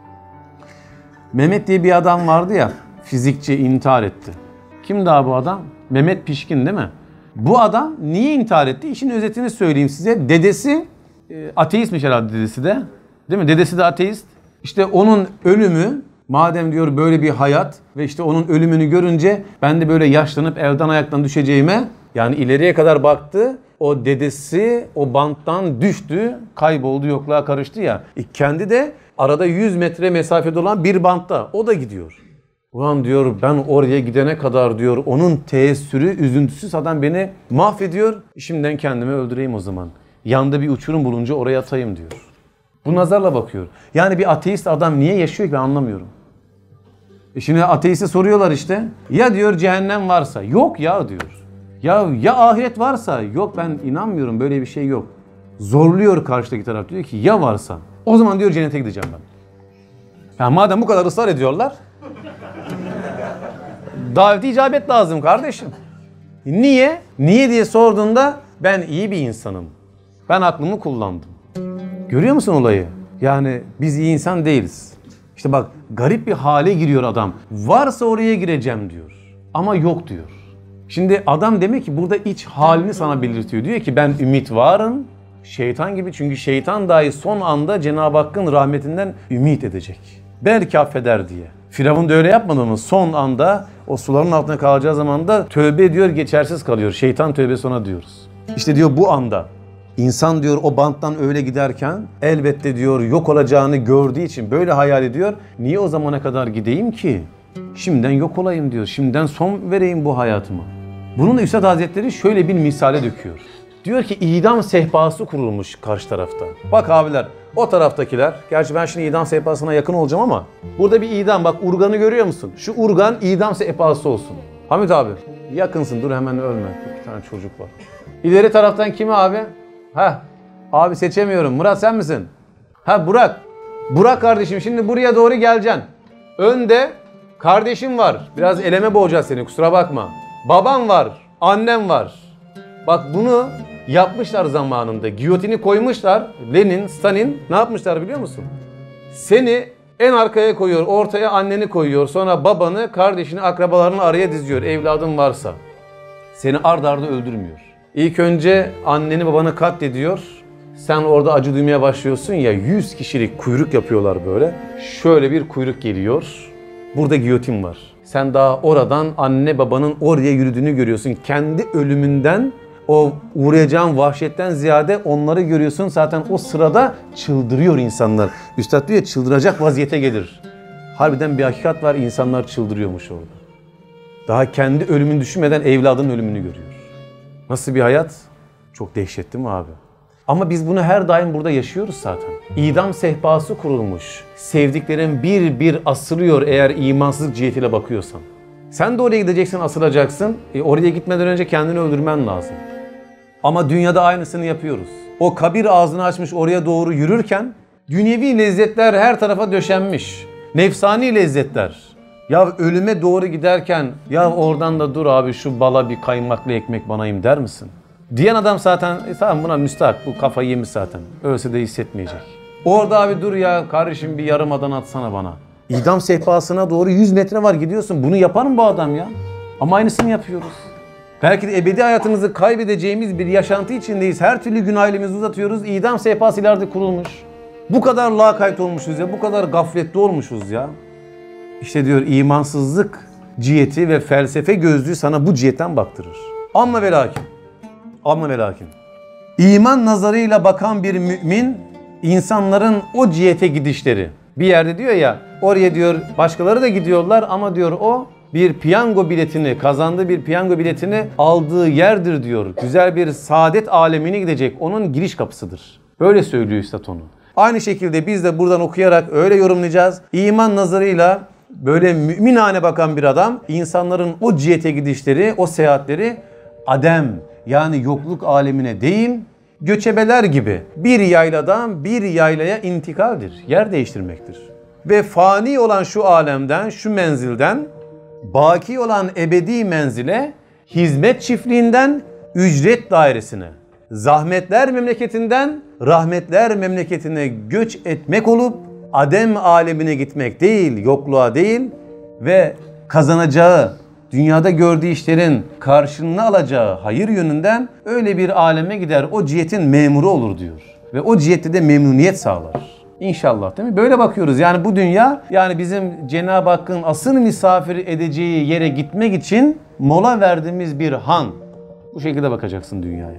Mehmet diye bir adam vardı ya, fizikçi, intihar etti. Kim daha bu adam? Mehmet Pişkin değil mi? Bu adam niye intihar etti? İşin özetini söyleyeyim size. Dedesi e, ateistmiş herhalde dedesi de. Değil mi? Dedesi de ateist. İşte onun ölümü, madem diyor böyle bir hayat ve işte onun ölümünü görünce ben de böyle yaşlanıp elden ayaktan düşeceğime, yani ileriye kadar baktı o dedesi o banttan düştü, kayboldu, yokluğa karıştı ya. E kendi de arada yüz metre mesafede olan bir bantta. O da gidiyor. Ulan diyor ben oraya gidene kadar diyor onun teessürü, üzüntüsü zaten beni mahvediyor. Şimdiden kendimi öldüreyim o zaman. Yanda bir uçurum bulunca oraya atayım diyor. Bu nazarla bakıyor. Yani bir ateist adam niye yaşıyor ki ben anlamıyorum. E şimdi ateiste soruyorlar işte. Ya diyor cehennem varsa. Yok ya diyor. Ya ya ahiret varsa. Yok ben inanmıyorum, böyle bir şey yok. Zorluyor karşıdaki taraf, diyor ki ya varsa. O zaman diyor cennete gideceğim ben. Ya madem bu kadar ısrar ediyorlar. Daveti icabet lazım kardeşim. Niye? Niye diye sorduğunda ben iyi bir insanım. Ben aklımı kullandım. Görüyor musun olayı? Yani biz iyi insan değiliz. İşte bak garip bir hale giriyor adam. Varsa oraya gireceğim diyor. Ama yok diyor. Şimdi adam demek ki burada iç halini sana belirtiyor. Diyor ki ben ümit varım. Şeytan gibi, çünkü şeytan dahi son anda Cenab-ı Hakk'ın rahmetinden ümit edecek. Belki affeder diye. Firavun da öyle yapmadı mı? Son anda o suların altına kalacağı zaman da tövbe ediyor, geçersiz kalıyor. Şeytan tövbesi ona diyoruz. İşte diyor bu anda insan diyor o banttan öyle giderken elbette diyor yok olacağını gördüğü için böyle hayal ediyor. Niye o zamana kadar gideyim ki? Şimdiden yok olayım diyor. Şimdiden son vereyim bu hayatıma. Bunun da Üstad Hazretleri şöyle bir misale döküyor. Diyor ki idam sehpası kurulmuş karşı tarafta. Bak abiler, o taraftakiler, gerçi ben şimdi idam sehpasına yakın olacağım ama burada bir idam, bak urganı görüyor musun? Şu urgan idam sehpası olsun. Hamit abi yakınsın, dur hemen ölme. Bir tane çocuk var. İleri taraftan kimi abi? Heh, abi seçemiyorum. Murat sen misin? Ha Burak. Burak kardeşim şimdi buraya doğru geleceksin. Önde kardeşim var. Biraz eleme boğacağız seni, kusura bakma. Babam var, annem var. Bak bunu yapmışlar zamanında. Giyotini koymuşlar. Lenin, Stalin ne yapmışlar biliyor musun? Seni en arkaya koyuyor, ortaya anneni koyuyor. Sonra babanı, kardeşini, akrabalarını araya diziyor. Evladın varsa. Seni ard arda öldürmüyor. İlk önce anneni babanı katlediyor. Sen orada acı duymaya başlıyorsun ya, yüz kişilik kuyruk yapıyorlar böyle. Şöyle bir kuyruk geliyor. Burada giyotin var. Sen daha oradan anne babanın oraya yürüdüğünü görüyorsun. Kendi ölümünden, o uğrayacağın vahşetten ziyade onları görüyorsun. Zaten o sırada çıldırıyor insanlar. Üstad diyor ya, çıldıracak vaziyete gelir. Harbiden bir hakikat var, insanlar çıldırıyormuş orada. Daha kendi ölümünü düşünmeden evladının ölümünü görüyor. Nasıl bir hayat? Çok dehşet değil mi abi? Ama biz bunu her daim burada yaşıyoruz zaten. İdam sehpası kurulmuş. Sevdiklerin bir bir asılıyor eğer imansızlık cihetiyle bakıyorsan. Sen de oraya gideceksin, asılacaksın. E oraya gitmeden önce kendini öldürmen lazım. Ama dünyada aynısını yapıyoruz. O kabir ağzını açmış oraya doğru yürürken dünyevi lezzetler her tarafa döşenmiş. Nefsani lezzetler. Ya ölüme doğru giderken ya oradan da dur abi şu bala bir kaymaklı ekmek banayım der misin? Diyen adam zaten e, tamam buna müstahak, bu kafayı yemiş zaten. Ölse de hissetmeyecek. Orada abi dur ya kardeşim bir yarımadan atsana bana. İdam sehpasına doğru yüz metre var gidiyorsun. Bunu yapar mı bu adam ya? Ama aynısını yapıyoruz. Belki de ebedi hayatımızı kaybedeceğimiz bir yaşantı içindeyiz. Her türlü günah elimizi uzatıyoruz. İdam sehpası ileride kurulmuş. Bu kadar lakayt olmuşuz ya, bu kadar gafletli olmuşuz ya. İşte diyor imansızlık ciheti ve felsefe gözlüğü sana bu cihetten baktırır. Amma ve lakin. Amma ve lakin. İman nazarıyla bakan bir mümin insanların o cihete gidişleri. Bir yerde diyor ya, oraya diyor başkaları da gidiyorlar ama diyor o bir piyango biletini, kazandığı bir piyango biletini aldığı yerdir diyor. Güzel bir saadet alemine gidecek, onun giriş kapısıdır. Böyle söylüyor Üstad onu. Aynı şekilde biz de buradan okuyarak öyle yorumlayacağız. İman nazarıyla böyle müminane bakan bir adam, insanların o cihete gidişleri, o seyahatleri adem yani yokluk alemine değil, göçebeler gibi bir yayladan bir yaylaya intikaldir, yer değiştirmektir. Ve fani olan şu alemden, şu menzilden, baki olan ebedi menzile, hizmet çiftliğinden ücret dairesine, zahmetler memleketinden rahmetler memleketine göç etmek olup, adem alemine gitmek değil, yokluğa değil ve kazanacağı, dünyada gördüğü işlerin karşılığını alacağı hayır yönünden öyle bir aleme gider. O cihetin memuru olur diyor. Ve o cihette de memnuniyet sağlar. İnşallah değil mi? Böyle bakıyoruz. Yani bu dünya, yani bizim Cenab-ı Hakk'ın asıl misafir edeceği yere gitmek için mola verdiğimiz bir han. Bu şekilde bakacaksın dünyaya.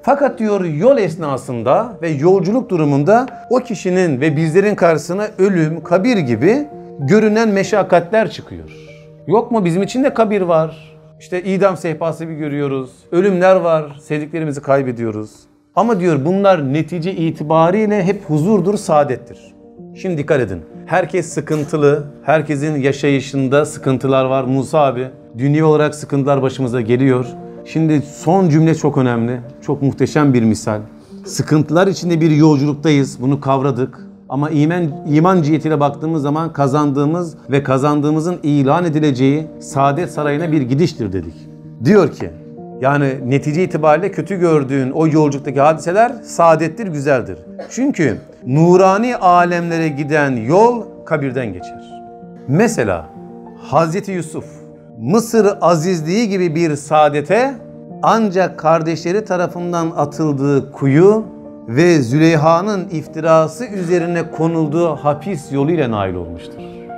Fakat diyor yol esnasında ve yolculuk durumunda o kişinin ve bizlerin karşısına ölüm, kabir gibi görünen meşakkatler çıkıyor. Yok mu? Bizim için de kabir var. İşte idam sehpası bir görüyoruz. Ölümler var. Sevdiklerimizi kaybediyoruz. Ama diyor bunlar netice itibariyle hep huzurdur, saadettir. Şimdi dikkat edin. Herkes sıkıntılı. Herkesin yaşayışında sıkıntılar var. Musa abi, dünya olarak sıkıntılar başımıza geliyor. Şimdi son cümle çok önemli. Çok muhteşem bir misal. Sıkıntılar içinde bir yolculuktayız. Bunu kavradık. Ama iman, iman cihetiyle baktığımız zaman kazandığımız ve kazandığımızın ilan edileceği Saadet Sarayı'na bir gidiştir dedik. Diyor ki, yani netice itibariyle kötü gördüğün o yolculuktaki hadiseler saadettir, güzeldir. Çünkü nurani alemlere giden yol kabirden geçer. Mesela Hazreti Yusuf, Mısır azizliği gibi bir saadete ancak kardeşleri tarafından atıldığı kuyu ve Züleyha'nın iftirası üzerine konulduğu hapis yoluyla nail olmuştur.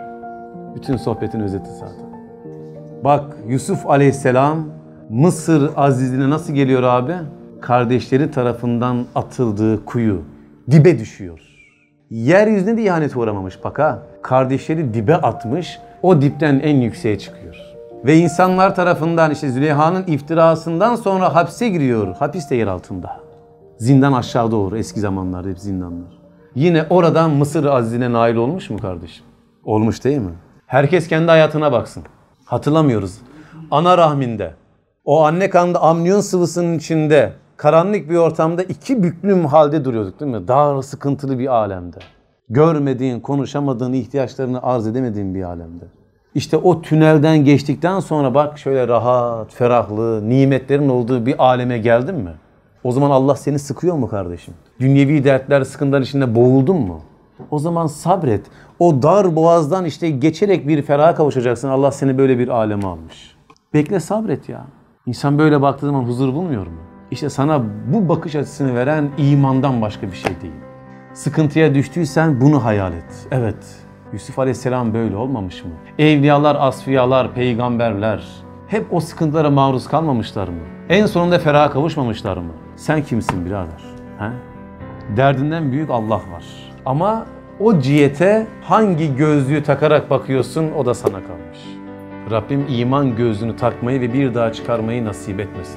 Bütün sohbetin özeti zaten. Bak Yusuf Aleyhisselam Mısır azizliğine nasıl geliyor abi? Kardeşleri tarafından atıldığı kuyu, dibe düşüyor. Yeryüzüne de ihanete uğramamış bak ha. Kardeşleri dibe atmış, o dipten en yükseğe çıkıyor. Ve insanlar tarafından işte Züleyha'nın iftirasından sonra hapse giriyor. Hapis de yer altında. Zindan aşağıda olur. Eski zamanlarda hep zindanlar. Yine oradan Mısır azizliğine nail olmuş mu kardeşim? Olmuş değil mi? Herkes kendi hayatına baksın. Hatırlamıyoruz. Ana rahminde, o anne karnında amniyon sıvısının içinde, karanlık bir ortamda iki büklüm halde duruyorduk değil mi? Dar, sıkıntılı bir alemde. Görmediğin, konuşamadığın, ihtiyaçlarını arz edemediğin bir alemde. İşte o tünelden geçtikten sonra bak şöyle rahat, ferahlı, nimetlerin olduğu bir aleme geldin mi? O zaman Allah seni sıkıyor mu kardeşim? Dünyevi dertler, sıkıntılar içinde boğuldun mu? O zaman sabret. O dar boğazdan işte geçerek bir feraha kavuşacaksın. Allah seni böyle bir aleme almış. Bekle, sabret ya. İnsan böyle baktığı zaman huzur bulmuyor mu? İşte sana bu bakış açısını veren imandan başka bir şey değil. Sıkıntıya düştüysen bunu hayal et. Evet, Yusuf Aleyhisselam böyle olmamış mı? Evliyalar, asfiyalar, peygamberler hep o sıkıntılara maruz kalmamışlar mı? En sonunda feraha kavuşmamışlar mı? Sen kimsin birader? He? Derdinden büyük Allah var. Ama o cihete hangi gözlüğü takarak bakıyorsun o da sana kalmış. Rabbim iman gözlüğünü takmayı ve bir daha çıkarmayı nasip etmesin.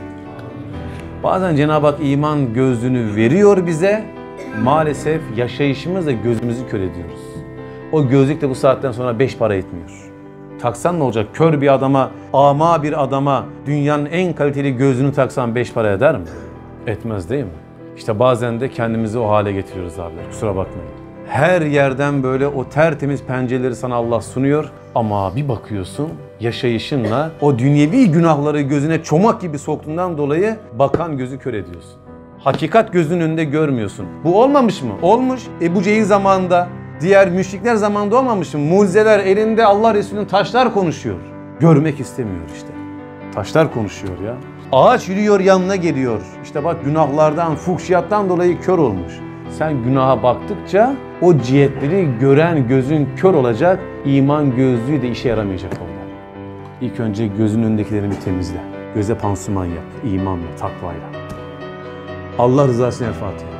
Bazen Cenab-ı Hak iman gözlüğünü veriyor bize. Maalesef yaşayışımızla gözümüzü kör ediyoruz. O gözlük de bu saatten sonra beş para etmiyor. Taksan ne olacak? Kör bir adama, ama bir adama dünyanın en kaliteli gözlüğünü taksan beş para eder mi? Etmez değil mi? İşte bazen de kendimizi o hale getiriyoruz abiler. Kusura bakmayın. Her yerden böyle o tertemiz pencereleri sana Allah sunuyor. Ama bir bakıyorsun yaşayışınla o dünyevi günahları gözüne çomak gibi soktuğundan dolayı bakan gözü kör ediyorsun. Hakikat gözünün önünde görmüyorsun. Bu olmamış mı? Olmuş. Ebu Cehil zamanında, diğer müşrikler zamanında olmamış mı? Mucizeler elinde, Allah Resulü'nün taşlar konuşuyor. Görmek istemiyor işte. Taşlar konuşuyor ya. Ağaç yürüyor, yanına geliyor. İşte bak günahlardan, fuhşiyattan dolayı kör olmuş. Sen günaha baktıkça o cihetleri gören gözün kör olacak, iman gözlüğü de işe yaramayacak orada. İlk önce gözün önündekilerini bir temizle. Göze pansuman yap, imanla, takvayla. Allah rızası için El Fatiha.